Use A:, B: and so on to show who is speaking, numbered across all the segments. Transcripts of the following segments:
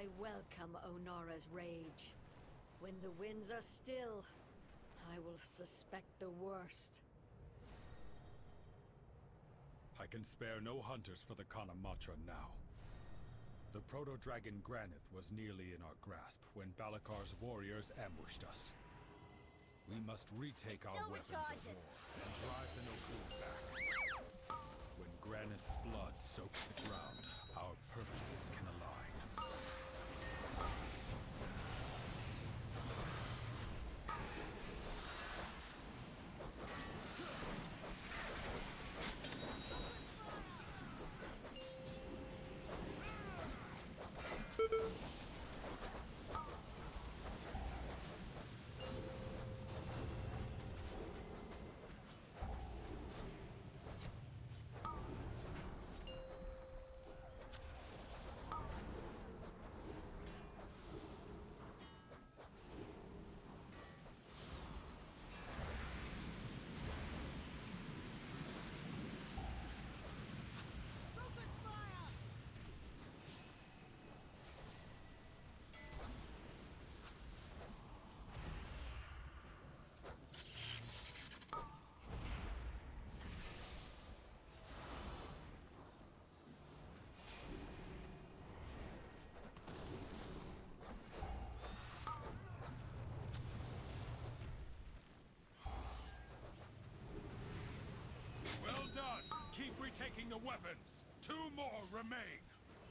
A: welcome Onara's rage. When the winds are still, I will suspect the worst.
B: I can spare no hunters for the Kanamatra now. The proto-dragon Granith was nearly in our grasp when Balakar's warriors ambushed us. We must retake our weapons of war and drive the Nokun back. When Granith's blood soaks the ground, our purposes can align. Well done! Keep retaking the weapons! 2 more remain!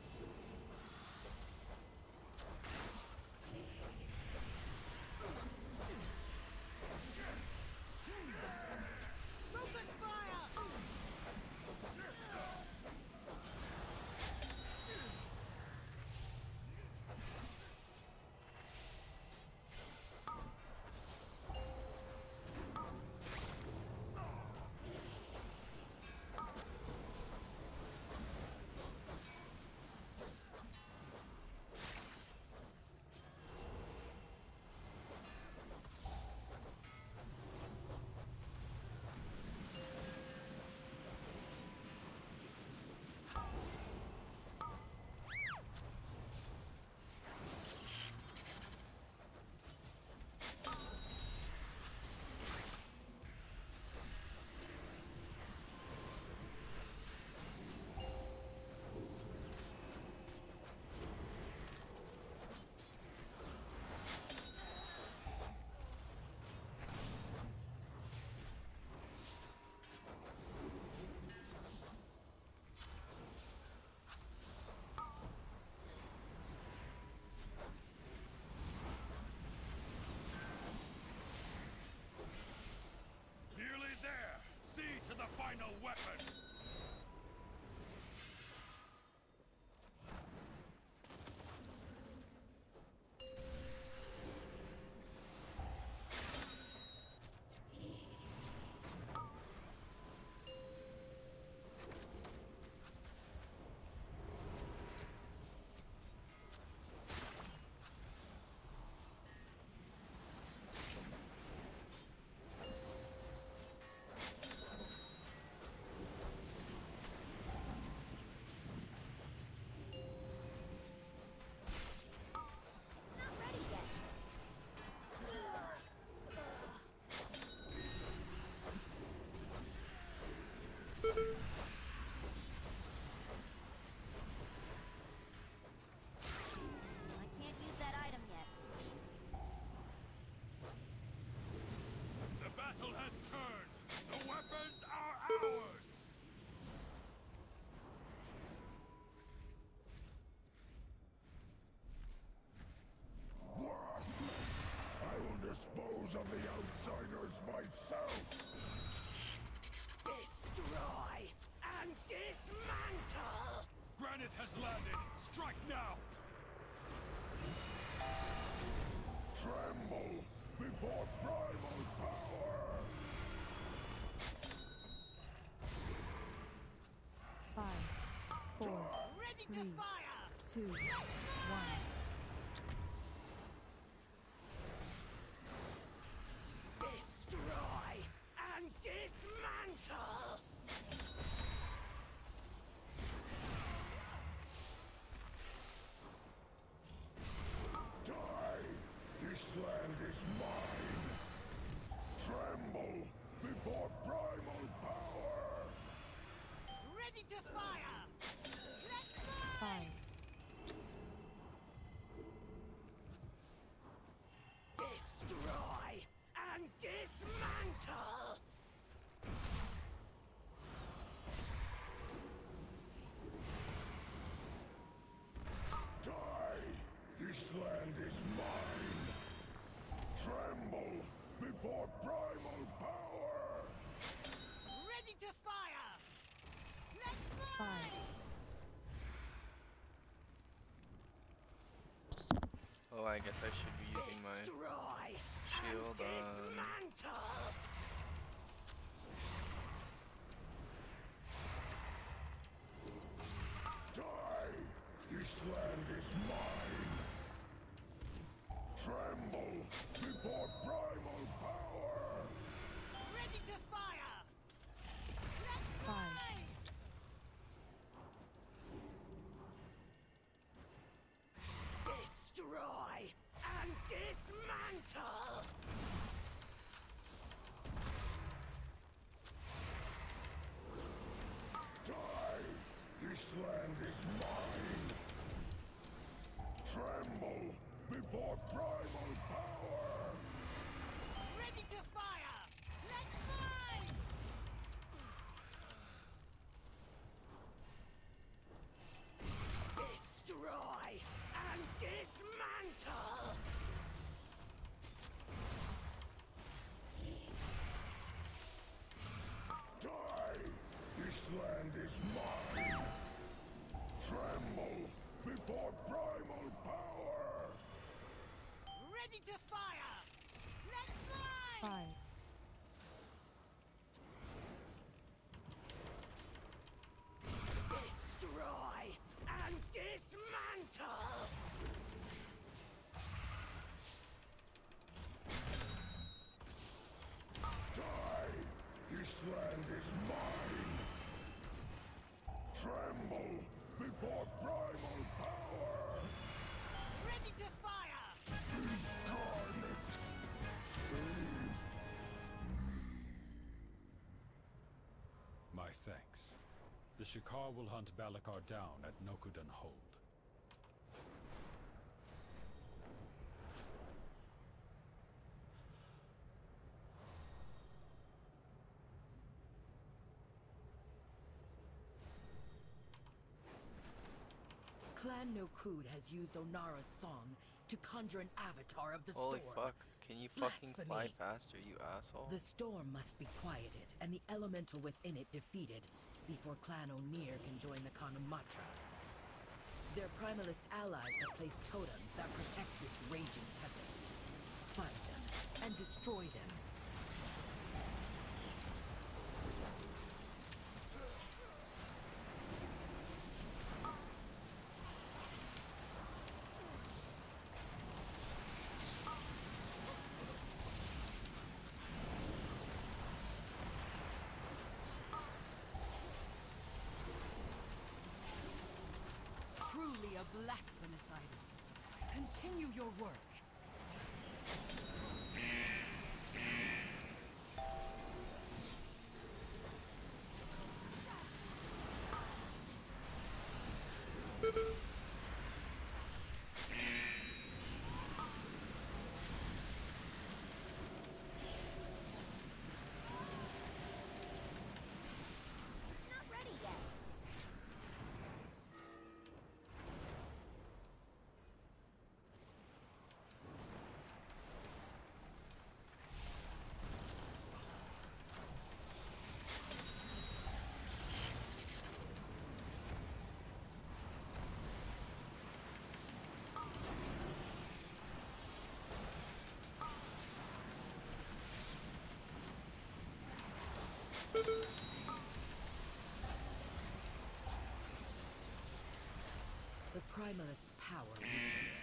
C: Focus fire!
B: Nearly there! See to the final weapon!
D: I can't use that item yet.
B: The battle has turned! The weapons are ours!
E: I will dispose of the outsiders myself!
C: Destroy and dismantle!
B: Granith has landed! Strike now!
E: Tremble before primal power!
F: 5, 4,
C: Ready
F: 3,
C: to fire!
F: 2, 1.
C: Destroy and dismantle! to fire! Let's fly!
F: 5,
C: Destroy and dismantle!
E: Die! This land is mine! Tremble before primal power!
C: Ready to fire! Let's
F: 5,
C: fly!
G: Oh, I guess I should be using my
C: Destroy
G: shield
C: and
G: on.
C: dismantle!
E: Die! This land is mine! Tremble before primal power!
C: Ready to fire! Let's
F: 5,
C: fly! Destroy and dismantle!
E: Die! This land is mine! Tremble before primal power!
C: Ready to fire! Let's fly! Destroy and dismantle!
E: Die! This land is mine! Tremble before primal power!
C: Ready to fire! Let's fly!
F: 5,
C: Destroy and dismantle!
E: Die! This land is mine! Tremble before primal power!
C: Ready to fire!
E: Incarnate! Save!
B: My thanks. The Shikar will hunt Balikar down at Nokudan Hold.
H: Clan Nokud has used Onara's song to conjure an avatar of the
G: Holy
H: storm.
G: fuck. Can you fucking fly
H: Blasphemy.
G: faster, you asshole?
H: The storm must be quieted and the elemental within it defeated before Clan O'Neill can join the Kanamatra. Their primalist allies have placed totems that protect this raging tempest. Find them and destroy them. Truly a blasphemous item. Continue your work.
D: It's not ready yet.
H: The primalist's power weakens.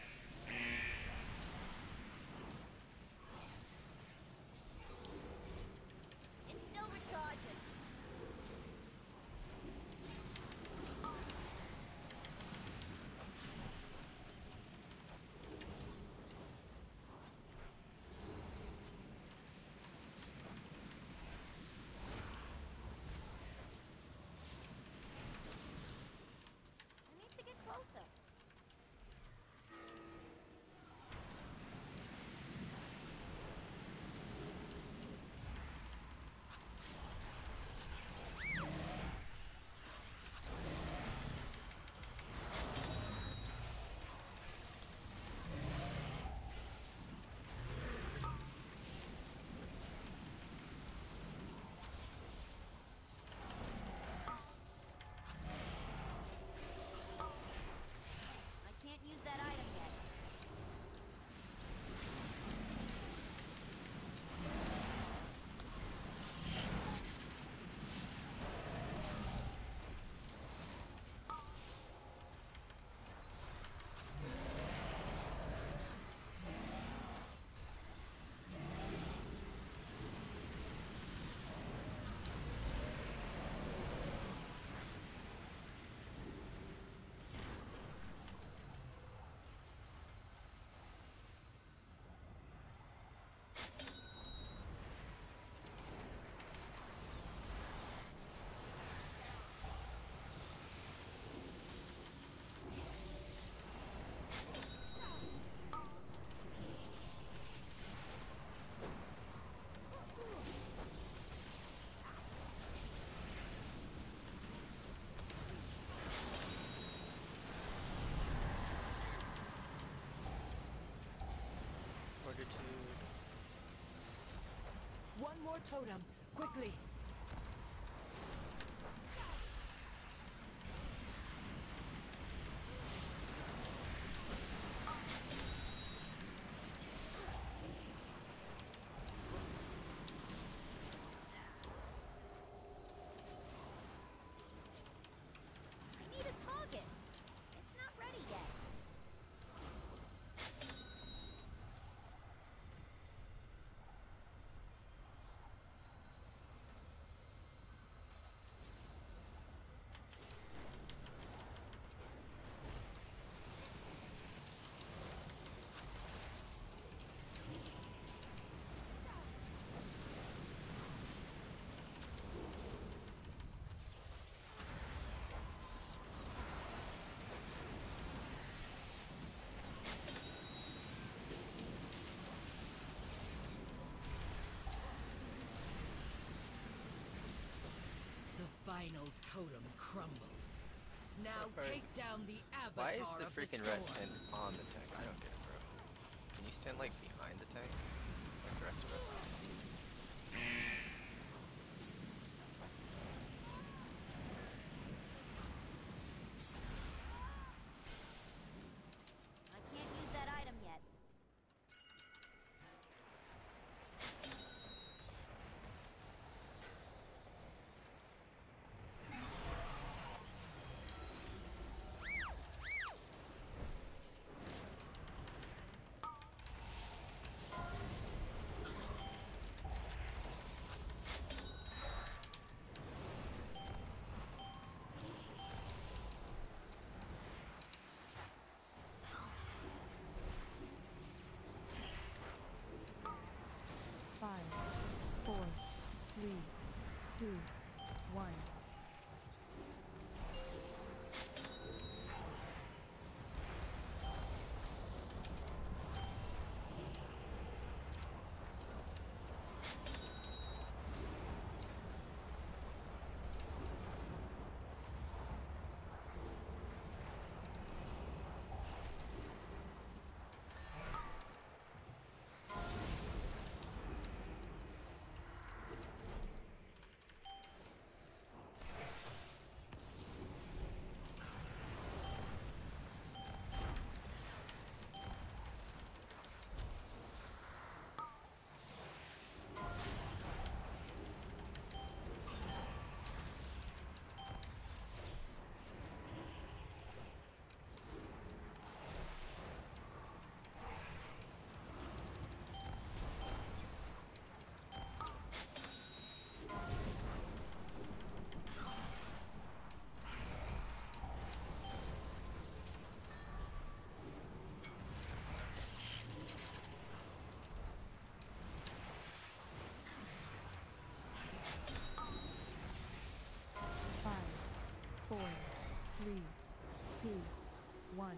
D: It's still recharging.
G: Fortitude.
H: One more totem, quickly.
D: I need a target. It's not ready yet.
H: The final totem crumbles. Now
G: Alright.
H: take down the avatar
G: Why is the
H: of
G: freaking
H: storm.
G: red stand on the tank? I don't get it, bro. Can you stand like behind the tank? Like the rest of it?
D: I can't use that item yet.
F: Five, four, three, two, one. Five, four, three, two, one.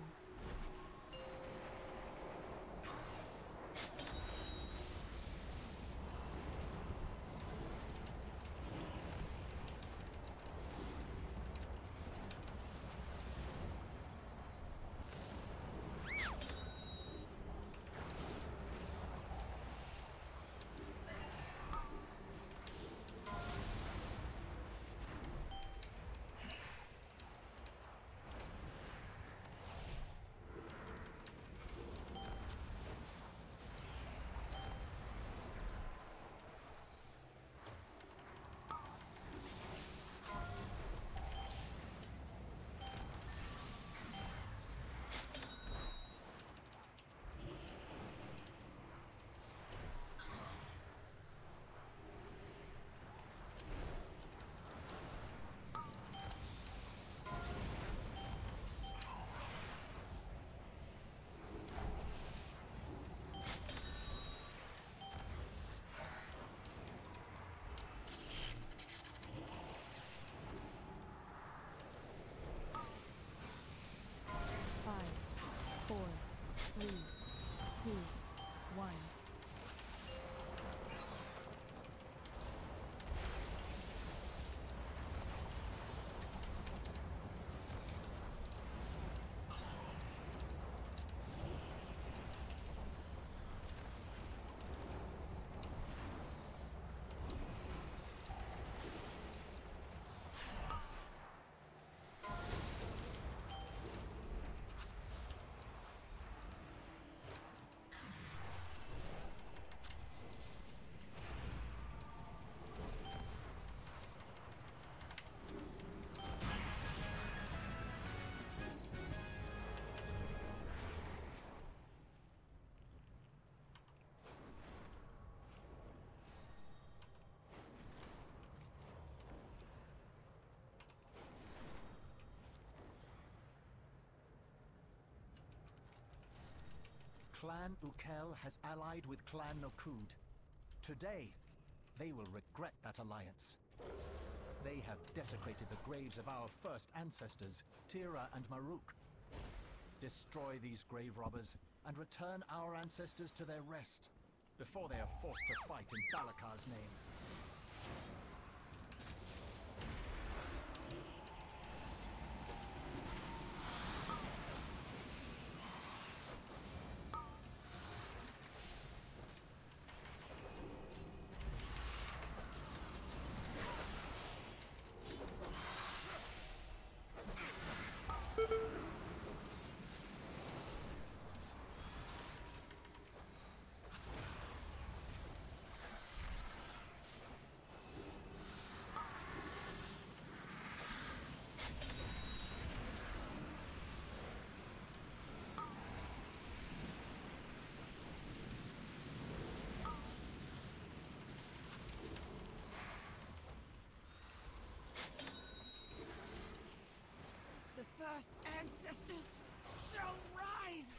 I: Clan Ukel has allied with Clan Nokud. Today, they will regret that alliance. They have desecrated the graves of our first ancestors, Tira and Maruk. Destroy these grave robbers and return our ancestors to their rest before they are forced to fight in Balakar's name.
C: The first ancestors shall rise!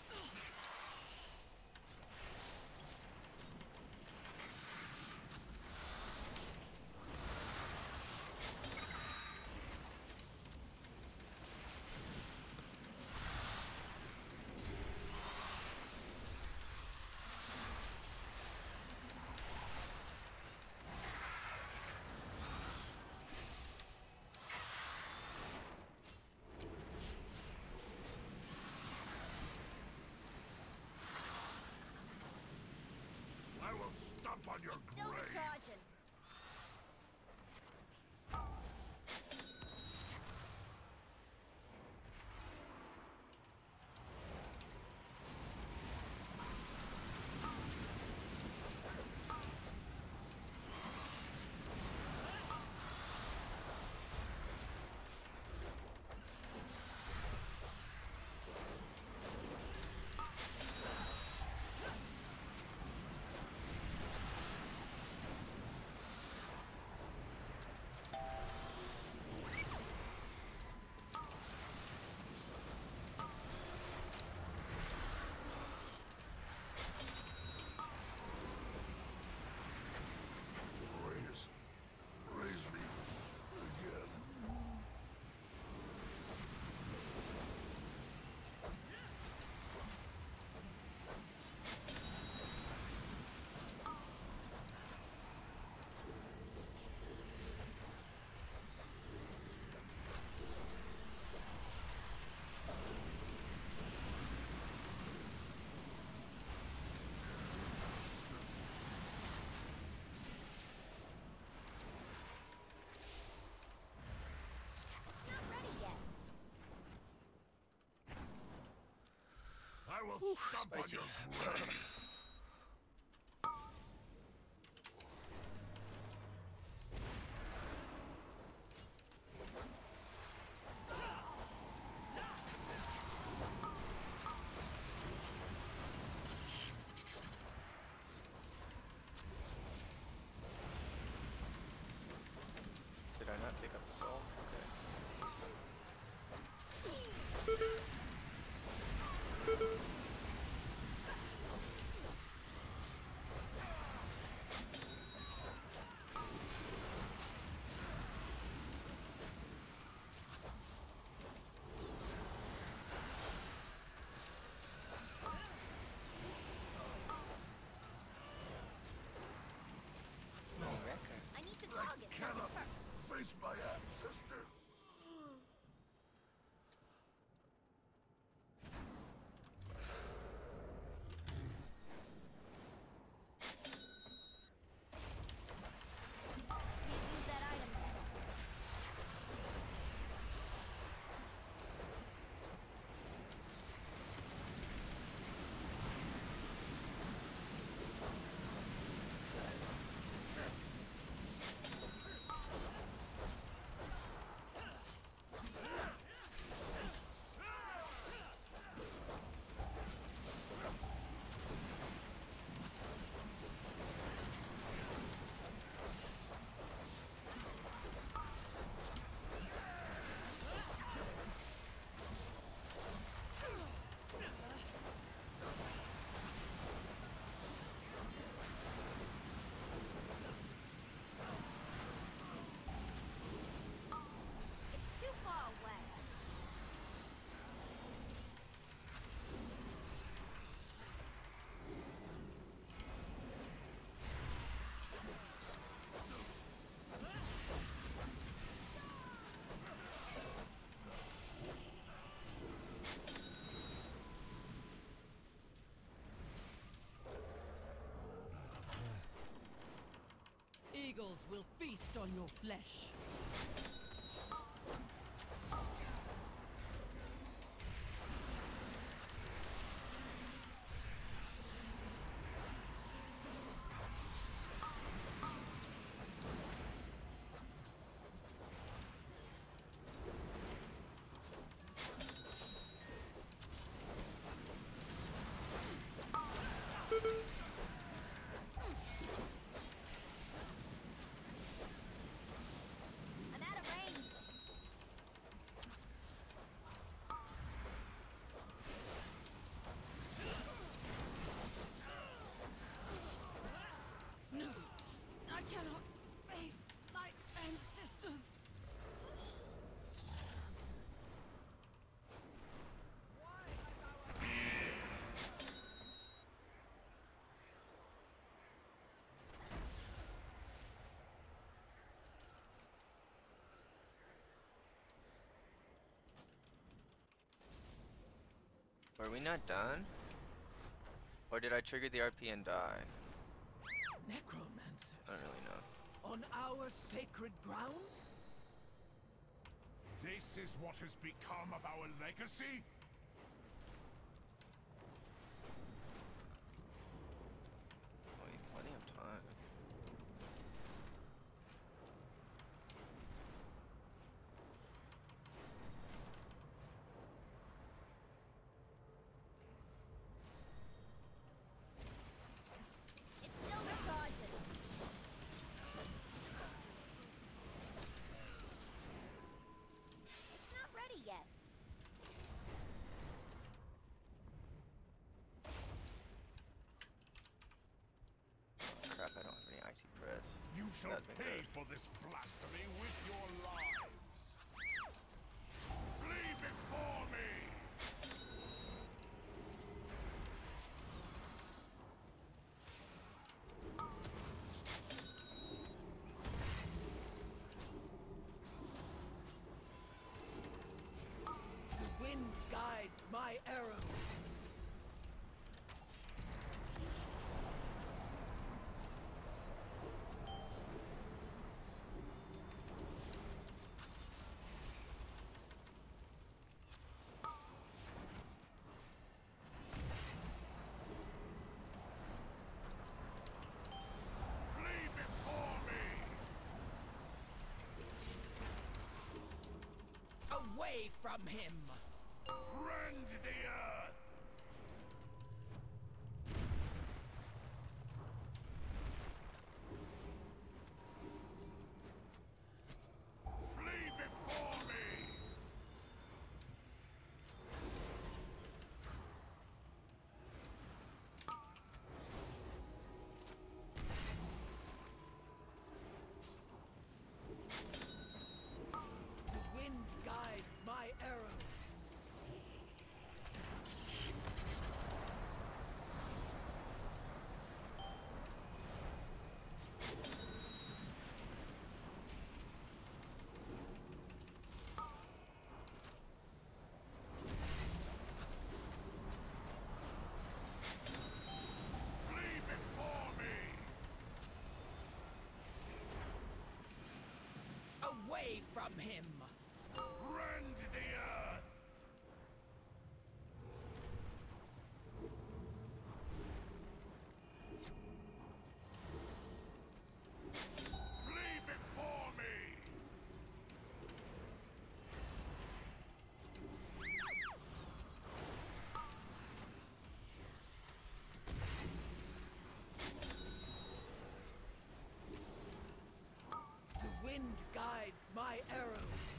E: I will stomp on your
D: Still the
E: grave.
D: Trojan.
E: Raise me again.
D: Not ready yet.
E: I will stomp on
G: spicy.
E: your grave.
G: Did I not take up the soul? Okay.
C: your flesh.
D: I'm out of range.
C: No, I cannot face my ancestors.
G: Were we not done? Or did I trigger the RP and die?
I: Necromancers.
G: I don't really know.
I: On our sacred grounds?
E: This is what has become of our legacy?
G: Wait, plenty of time.
D: It's still misguided. It's not ready yet.
G: Crap, I don't have any icy press.
E: You shall
G: That'd been
E: pay
G: good.
E: for this blasphemy with your lives. Flee before me!
I: The wind guides my arrows.
E: Flee before me!
I: Away from him!
E: Rend the earth! Flee before me!
I: The wind guides my arrows.
E: Flee before me!
I: Away from him!
E: Rend the earth! Flee before me!
I: The wind guides my arrows.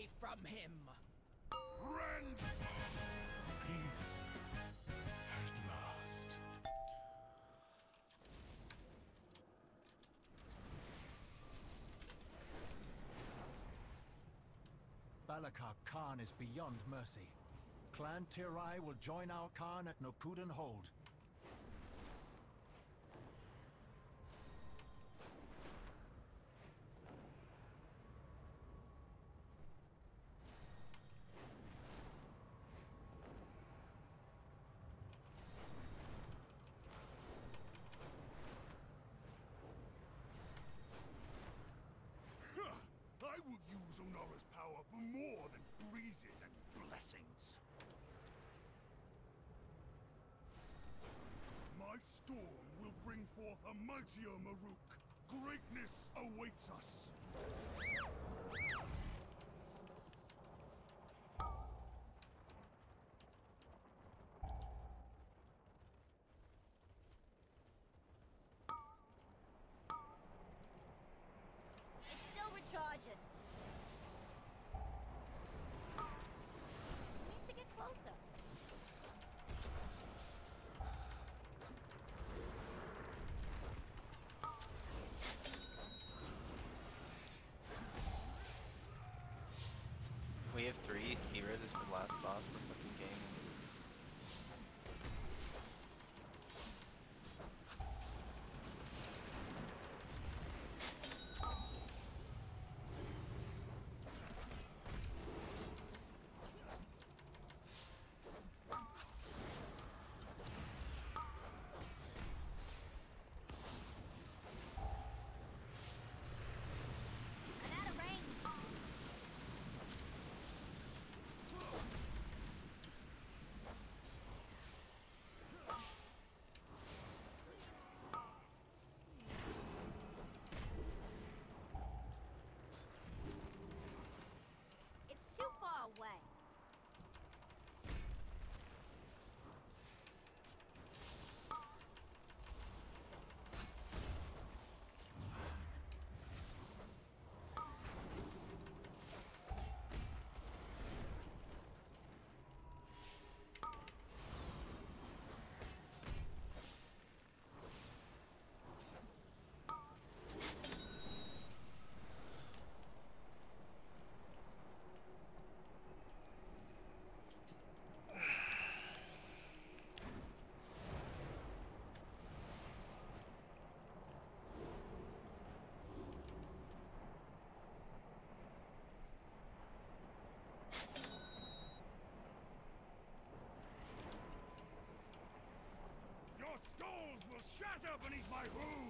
C: away from him!
E: Rend! Peace. At last.
I: Balakar Khan is beyond mercy. Clan Tirai will join our Khan at Nokuden Hold.
E: I will use Onara's power for more than breezes and blessings. My storm will bring forth a mightier Maruk. Greatness awaits us.
D: It's still recharging. Needs to get closer.
G: We have 3 heroes for the last boss for fucking game.
D: I'm out of range. It's too far away.
E: Your skulls will shatter beneath my hooves!